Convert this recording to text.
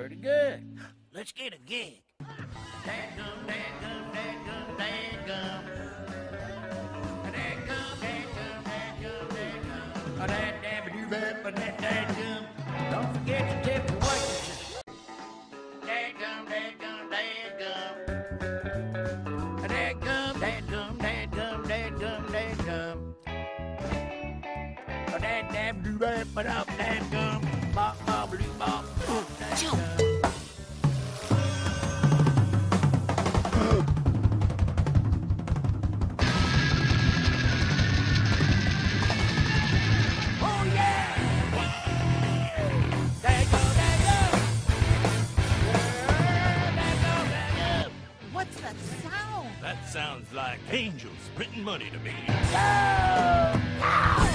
pretty good. Let's get a gig. Dadgum, dadgum, dadgum, dadgum. Dadgum, dadgum, dadgum, dadgum. Dadgum. Don't forget to tip your waitresses. Dadgum, dadgum, dadgum. Dadgum, dadgum, dadgum, dadgum, dadgum. Dadgum, bop, bop, bop, dadgum. What's that sound? That sounds like angels printing money to me. No! No!